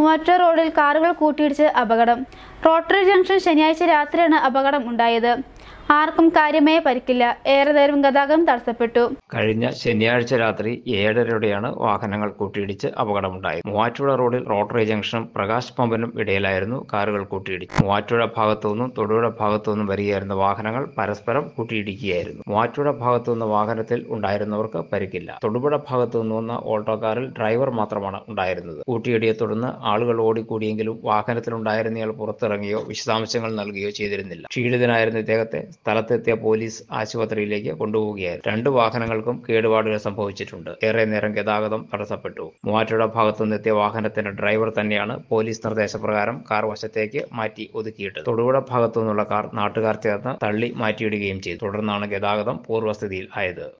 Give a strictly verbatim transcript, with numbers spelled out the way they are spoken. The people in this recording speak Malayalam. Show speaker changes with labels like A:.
A: മൂവാറ്റുപുഴ റോഡിൽ കാറുകൾ കൂട്ടിയിടിച്ച് അപകടം. റോട്ടറി ജംഗ്ഷൻ ശനിയാഴ്ച രാത്രിയാണ് അപകടം ഉണ്ടായത്. ആർക്കും കാര്യമായ പരിക്കില്ല. ഏറെ നേരം ഗതാഗതം തടസ്സപ്പെട്ടു.
B: കഴിഞ്ഞ ശനിയാഴ്ച രാത്രി ഏഴരയോടെയാണ് വാഹനങ്ങൾ കൂട്ടിയിടിച്ച് അപകടമുണ്ടായത്. മൂവാറ്റുപുഴ റോഡിൽ റോട്ടറി ജംഗ്ഷനും പ്രകാശ് പമ്പിനും ഇടയിലായിരുന്നു കാറുകൾ കൂട്ടിയിടിച്ചത്. മൂവാറ്റുപുഴ ഭാഗത്തുനിന്നും തൊടുപുഴ ഭാഗത്തുനിന്നും വരികയായിരുന്ന വാഹനങ്ങൾ പരസ്പരം കൂട്ടിയിടിക്കുകയായിരുന്നു. മൂവാറ്റുപുഴ ഭാഗത്തുനിന്ന വാഹനത്തിൽ ഉണ്ടായിരുന്നവർക്ക് പരിക്കില്ല. തൊടുപുഴ ഭാഗത്തുനിന്ന് വന്ന ഓട്ടോക്കാരിൽ ഡ്രൈവർ മാത്രമാണ് ഉണ്ടായിരുന്നത്. കൂട്ടിയിടിയെ തുടർന്ന് ആളുകൾ ഓടിക്കൂടിയെങ്കിലും വാഹനത്തിലുണ്ടായിരുന്നയാൾ പുറത്തിറങ്ങിയോ വിശദാംശങ്ങൾ നൽകുകയോ ചെയ്തിരുന്നില്ല. ക്ഷീണിതനായിരുന്ന ഇദ്ദേഹത്തെ സ്ഥലത്തെത്തിയ പോലീസ് ആശുപത്രിയിലേക്ക് കൊണ്ടുപോവുകയായിരുന്നു. രണ്ട് വാഹനങ്ങൾക്കും കേടുപാടുകൾ സംഭവിച്ചിട്ടുണ്ട്. ഏറെ നേരം ഗതാഗതം തടസ്സപ്പെട്ടു. മൂവാറ്റുപുഴ ഭാഗത്തുനിന്ന് എത്തിയ വാഹനത്തിന്റെ ഡ്രൈവർ തന്നെയാണ് പോലീസ് നിർദ്ദേശപ്രകാരം കാർ വശത്തേക്ക് മാറ്റി ഒതുക്കിയിട്ടത്. തൊടുപുഴ ഭാഗത്തുനിന്നുള്ള കാർ നാട്ടുകാർ ചേർന്ന് തള്ളി മാറ്റിയിടുകയും ചെയ്തു. തുടർന്നാണ് ഗതാഗതം പൂർവ്വസ്ഥിതിയിൽ ആയത്.